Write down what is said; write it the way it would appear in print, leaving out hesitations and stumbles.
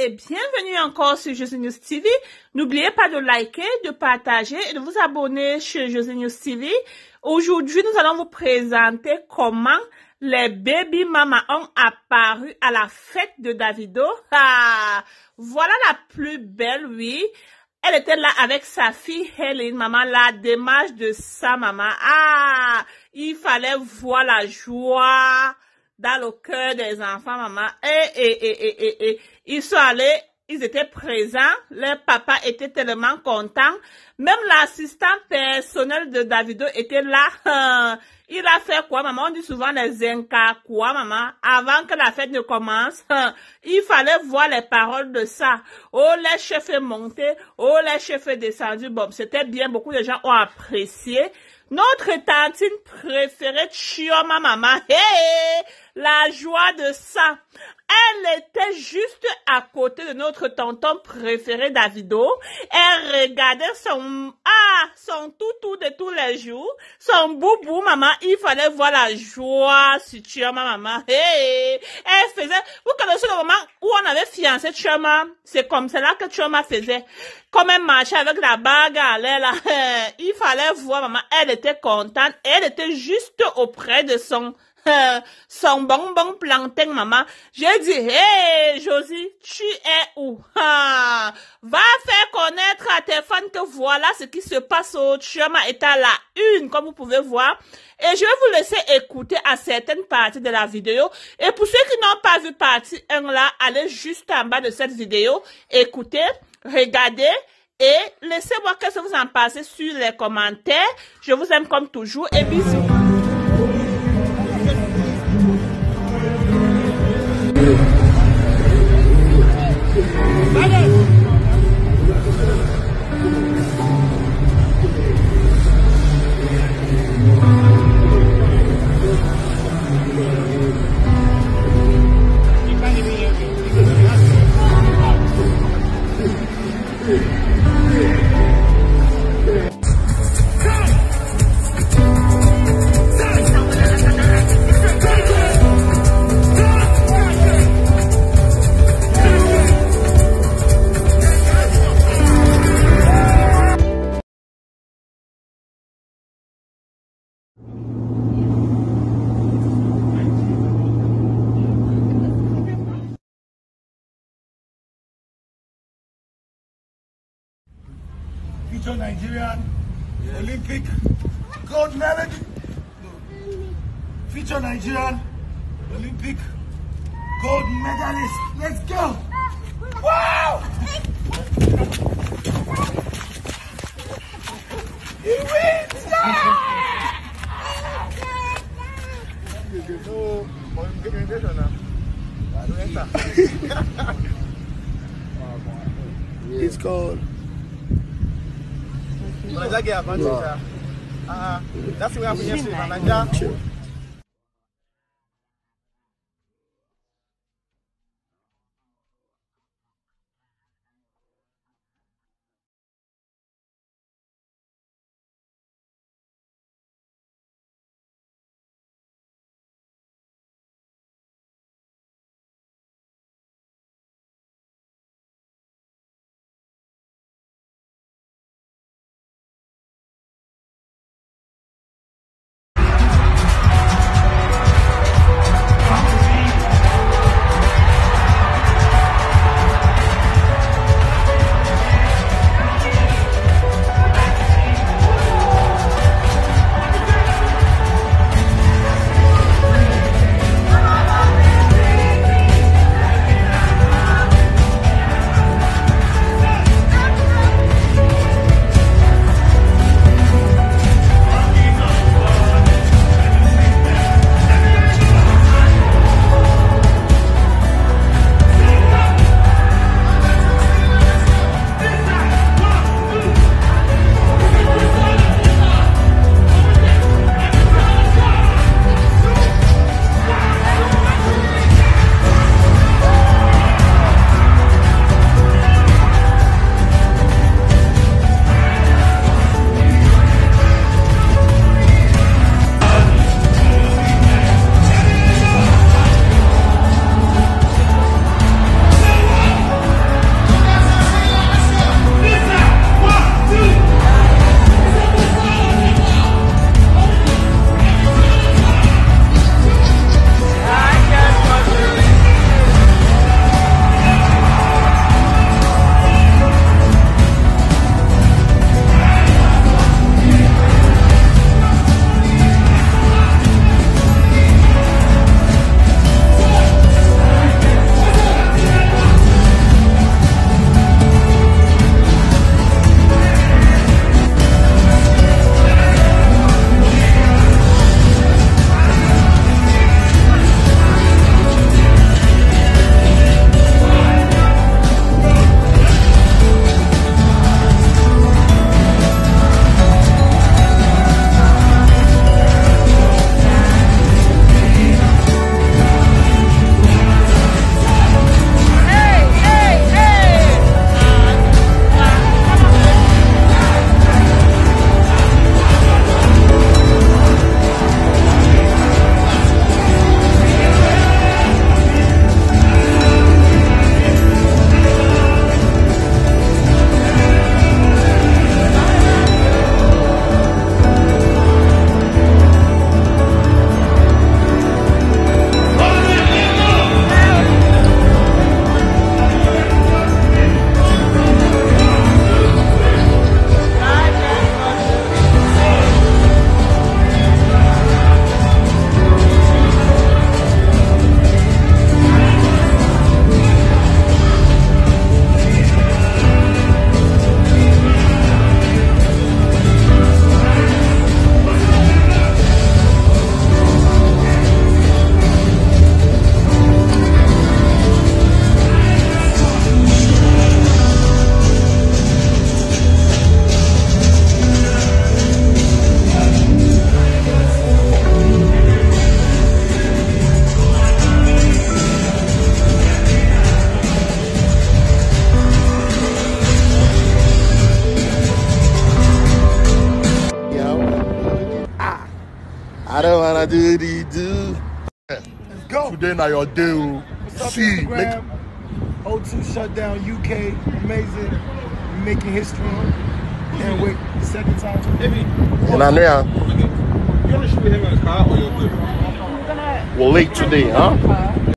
et bienvenue encore sur José News TV. N'oubliez pas de liker, de partager et de vous abonner chez José News TV. Aujourd'hui, nous allons vous présenter comment les baby mamas ont apparu à la fête de Davido. Ah, voilà la plus belle, oui. Elle était là avec sa fille Helen, maman, la démarche de sa maman. Ah, il fallait voir la joie dans le cœur des enfants, maman. Ils sont allés, ils étaient présents. Leur papa était tellement content. Même l'assistant personnel de Davido était là. Il a fait quoi, maman? On dit souvent les incas, quoi, maman? Avant que la fête ne commence, il fallait voir les paroles de ça. Oh, les chefs est monté. Oh, les chefs est descendu. Bon, c'était bien. Beaucoup de gens ont apprécié. Notre tantine préférée, Chioma, maman. Hey, la joie de ça. Elle était juste à côté de notre tonton préféré Davido. Elle regardait son toutou de tous les jours, son boubou, maman. Il fallait voir la joie sur Chioma, maman. Hey, elle faisait, vous connaissez le moment où on avait fiancé Chioma? C'est comme cela que Chioma faisait. Comme elle marchait avec la bague à l'air, là. Il fallait voir, maman. Elle était contente. Elle était juste auprès de son bonbon plantain, maman. J'ai dit, hey, Josie, tu es où? Va faire connaître à tes fans que voilà ce qui se passe au Chioma est à la une, comme vous pouvez voir. Et je vais vous laisser écouter à certaines parties de la vidéo. Et pour ceux qui n'ont pas vu partie 1 là, allez juste en bas de cette vidéo, écoutez, regardez. Et laissez-moi qu'est-ce que vous en pensez sur les commentaires. Je vous aime comme toujours et bisous. Future Nigerian Olympic gold medal. Future Nigerian Olympic gold medalist. Let's go! Wow! He wins! It's called. That's what we have in yesterday. I don't wanna do the do. Let's go. Today now your day. What's up, See, Instagram? O2 shutdown UK. Amazing. We're making history. Can't wait. The second time. and I know You're gonna shoot him in a car or you're good? we're late today, huh?